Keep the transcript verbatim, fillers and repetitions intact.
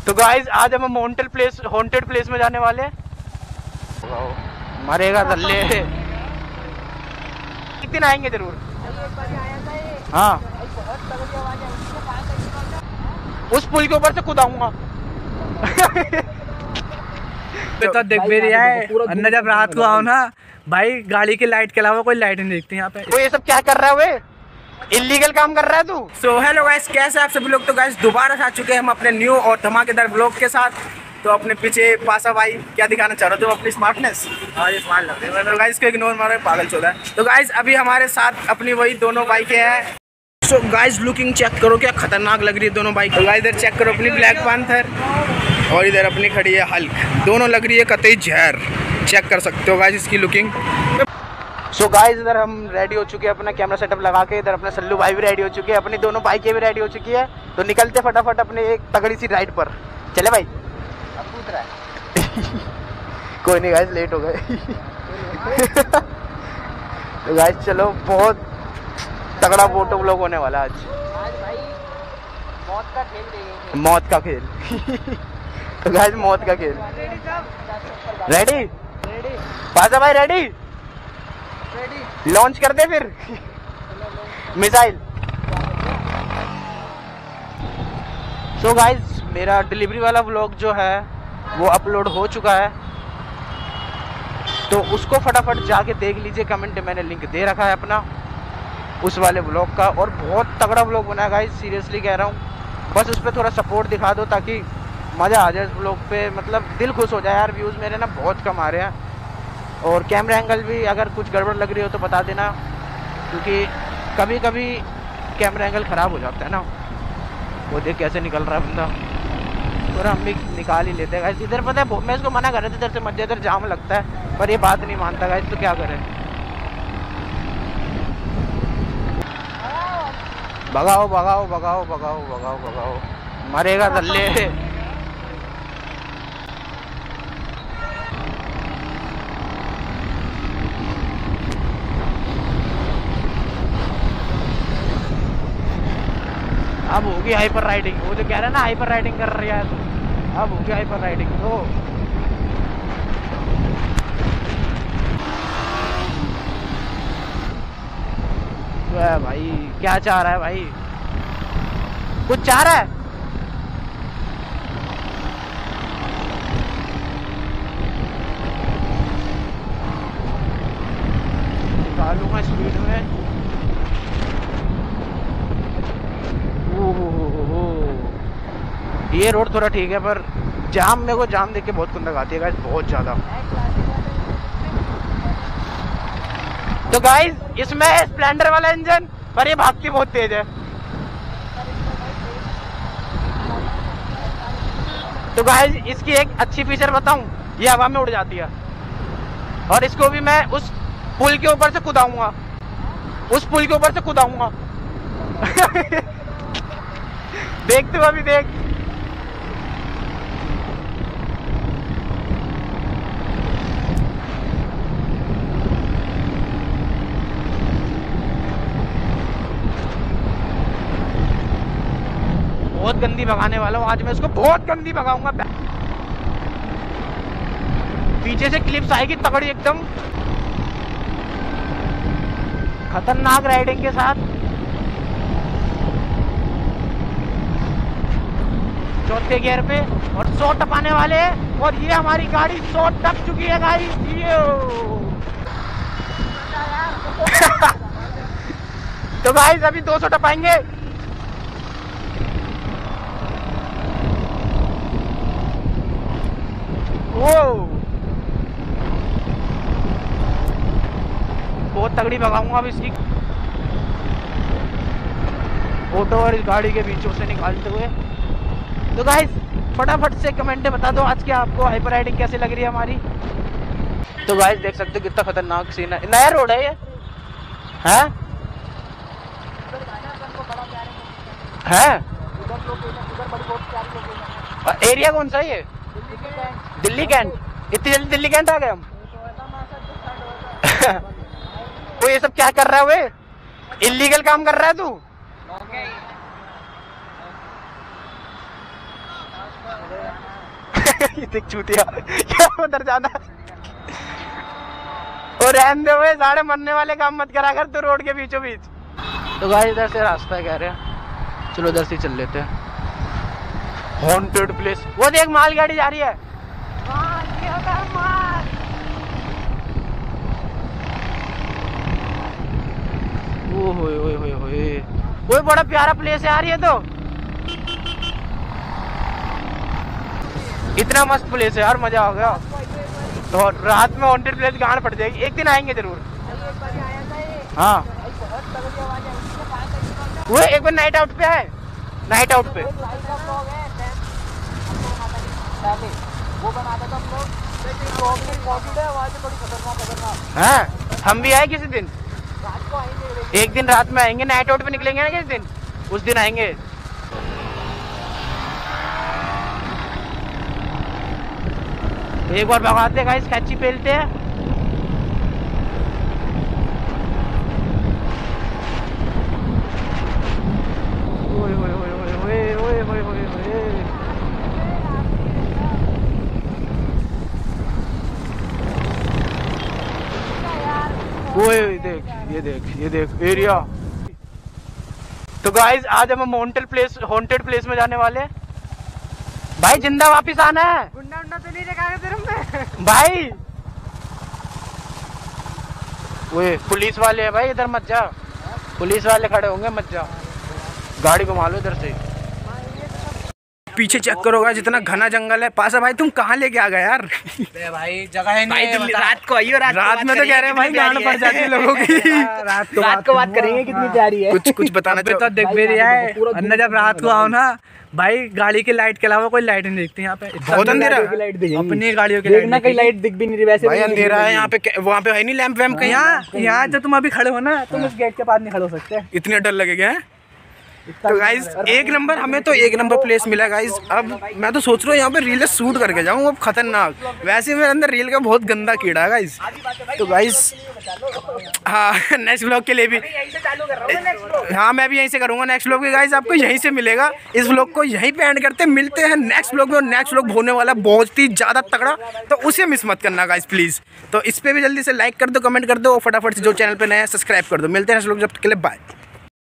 तो गाइस आज हम हॉन्टेड प्लेस हॉन्टेड प्लेस में जाने वाले हैं। मरेगा दल्ले कितने आएंगे जरूर। हाँ उस पुल के ऊपर से कूद आऊंगा। तो दिख भी रहा है अन्ना, जब रात को आओ ना भाई गाड़ी की लाइट के अलावा कोई लाइट नहीं दिखती यहाँ पे। तो ये सब क्या कर रहा है वे? इलीगल काम कर रहा है तू। सो हेलो गाइस, कैसे आप सभी लोग। तो गाइस दोबारा आ चुके हैं हम अपने न्यू और धमाकेदार ब्लॉग के साथ। तो अपने पीछे पासा भाई क्या दिखाना चाह रहे हो? तो अपनी स्मार्टनेस। हाँ ये स्मार्ट लग रही है। तो गाइस को इग्नोर मारो, पागल चौदह है। तो गाइस अभी हमारे साथ अपनी वही दोनों बाइकें हैं। सो गाइस लुकिंग चेक करो, क्या खतरनाक लग रही है दोनों बाइक। तो गाइस इधर चेक करो अपनी ब्लैक पैंथर और इधर अपनी खड़ी है हल्क। दोनों लग रही है कतई जहर। चेक कर सकते हो गाइस इसकी लुकिंग। सो so गाइस इधर हम रेडी हो चुके हैं अपना कैमरा सेटअप लगा के। इधर अपने सल्लू भाई भी रेडी हो चुके हैं, अपनी दोनों बाइकें भी रेडी हो चुकी है। तो निकलते फटाफट अपने एक तगड़ी सी राइड पर। चले भाई। अब पूछ रहा है कोई नहीं गाइस, लेट हो गए। तो गाइस चलो, बहुत तगड़ा फोटो व्लॉग होने वाला आज। आज भाई मौत का खेल देखेंगे। मौत का खेल। तो गाइस मौत का खेल। रेडी रेडी पाजा भाई, रेडी लॉन्च कर दे फिर मिसाइल। सो गाइज मेरा डिलीवरी वाला व्लॉग जो है वो अपलोड हो चुका है, तो उसको फटाफट जाके देख लीजिए। कमेंट में मैंने लिंक दे रखा है अपना उस वाले व्लॉग का। और बहुत तगड़ा व्लॉग बना है गाइज, सीरियसली कह रहा हूँ। बस उस पर थोड़ा सपोर्ट दिखा दो ताकि मज़ा आ जाए इस व्लॉग पे। मतलब दिल खुश हो जाए यार। व्यूज़ मेरे ना बहुत कम आ रहे हैं। और कैमरा एंगल भी अगर कुछ गड़बड़ लग रही हो तो बता देना, क्योंकि कभी कभी कैमरा एंगल ख़राब हो जाता है ना। वो देख कैसे निकल रहा है बंदा, और हम भी निकाल ही लेते हैं। इधर पता है मैं इसको मना कर रहा था इधर से मत, इधर जाम लगता है, पर ये बात नहीं मानता गाइस। तो क्या करें, भगाओ भगाओ भगाओ भगाओ भगाओ भगाओ, मरेगा दल्ले। अब होगी हाइपर राइडिंग। वो जो कह रहा है ना हाइपर राइडिंग कर रही है, अब होगी हाइपर राइडिंग। तो है भाई, क्या चाह रहा है भाई? कुछ चाह रहा है? निकालूंगा स्पीड में। ये रोड थोड़ा ठीक है, पर जाम, मेरे को जाम देख के बहुत खुंदक आती है गाइस, बहुत ज़्यादा। तो गाइस इसमें स्प्लेंडर वाला इंजन, पर ये भागती बहुत तेज है। तो गाइस इसकी एक अच्छी फीचर बताऊं, ये हवा में उड़ जाती है। और इसको भी मैं उस पुल के ऊपर से कूदाऊंगा, उस पुल के ऊपर से कूदाऊंगा। देख तू अभी देख। बहुत गंदी भगाने वाला हूँ आज मैं इसको, बहुत गंदी भगाऊंगा। पीछे से क्लिप्स आएगी तगड़ी एकदम खतरनाक राइडिंग के साथ। चौथे गियर पे और सौ टपाने वाले हैं, और ये हमारी गाड़ी सौ टप चुकी है गाइस। तो गाइस अभी दो सौ टपाएंगे। वो बहुत तगड़ी भगाऊंगा अब इसकी, ऑटो और इस गाड़ी के बीचों से निकालते हुए। तो गाइस फटाफट से कमेंट में बता दो आज के आपको हाइपर राइडिंग कैसी लग रही है हमारी। तो गाइस देख सकते हो कितना खतरनाक सीन है। नया रोड है ये है है एरिया कौन सा है ये? दिल्ली कैंट। इतनी जल्दी दिल्ली कैंट आ गए हम। तो ये सब क्या कर रहा है वे? इलीगल काम कर रहा है तू। ये देख चूतिया क्या उधर जाना और रहने दे हुए साढ़े मरने वाले काम मत करा कर तू रोड के बीचों बीच। तो गाइस इधर से रास्ता कह रहे हैं, चलो उधर से चल लेते हैं। हॉन्टेड प्लेस, वो देख माल गाड़ी जा रही है। ओ होए होए होए होए, वो बड़ा प्यारा प्लेस है यार ये तो, इतना मस्त प्लेस है यार, मजा आ गया। तो रात में हॉन्टेड प्लेस गाड़ पड़ जाएगी, एक दिन आएंगे जरूर। हाँ वो एक बार नाइट आउट पे है, नाइट आउट पे हाँ हम भी आए किसी दिन, एक दिन रात में आएंगे, नाइट आउट पे निकलेंगे ना किसी दिन, उस दिन आएंगे। एक बार भगाते गाइस, कैची पेलते हैं। ओए ओए ओए ओए ओए ओए ओए ओए ओए देख, ये देख, ये देख एरिया। तो गाइस आज हम हॉन्टेड प्लेस हॉन्टेड प्लेस में जाने वाले हैं। भाई जिंदा वापिस आना है, गुंडा उंडा तो नहीं देखा तेरे में भाई। वो पुलिस वाले हैं भाई, इधर मत जा, पुलिस वाले खड़े होंगे, मत जा, गाड़ी घुमा लो इधर से। पीछे चेक करोगा जितना घना जंगल है। पासा भाई तुम कहाँ लेके आ गए यार? भाई जगह है भाई नहीं, रात को आइयो, रात, रात में तो कह रहे हैं भाई गाना पड़ जाती है लोगों की। रात को रात को बात करेंगे कितनी प्यारी है। कुछ कुछ बताना चाहो तो देख भी रहा है अन्ना, जब रात को आओ ना भाई, गाड़ी की लाइट के अलावा कोई लाइट नहीं दिखती यहाँ पे, बहुत अंधेरा। अपनी गाड़ियों की लाइट, कहीं लाइट दिख भी नहीं रही वैसे भाई, अंधेरा है यहाँ पे, वहाँ पे है नहीं लैंप वैम्प कहीं। यहाँ यहाँ जो तुम अभी खड़े हो ना, तुम इस गेट के पास नहीं खड़े हो सकते, इतने डर लगेगा। तो गाइज एक नंबर, हमें तो एक नंबर प्लेस मिला गाइज। अब मैं तो सोच रहा हूँ यहाँ पे रील शूट करके जाऊँ, अब खतरनाक। वैसे मेरे अंदर रील का बहुत गंदा कीड़ा है गाइज। तो गाइज हाँ नेक्स्ट व्लॉग के लिए भी, हाँ मैं भी यहीं से करूँगा नेक्स्ट व्लॉग भी गाइज, आपको यहीं से मिलेगा। इस व्लॉग को यहीं पे एंड करते, मिलते हैं नेक्स्ट व्लॉग में। और नेक्स्ट व्लॉग होने वाला बहुत ही ज़्यादा तगड़ा, तो उसे मिस मत करना गाइज प्लीज़। तो इस पर भी जल्दी से लाइक कर दो, कमेंट कर दो, और फटाफट से जो चैनल पे नया है सब्सक्राइब कर दो। मिलते हैं नेक्स्ट व्लॉग, जब तक के लिए बाय।